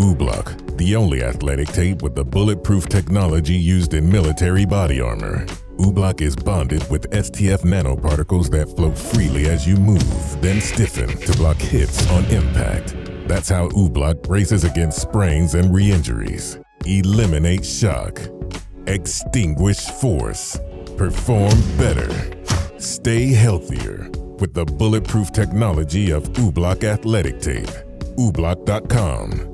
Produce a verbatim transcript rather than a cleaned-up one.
Ooblock, the only athletic tape with the bulletproof technology used in military body armor. Ooblock is bonded with S T F nanoparticles that float freely as you move, then stiffen to block hits on impact. That's how Ooblock braces against sprains and re-injuries. Eliminate shock. Extinguish force. Perform better. Stay healthier with the bulletproof technology of Ooblock athletic tape. Ooblock dot com.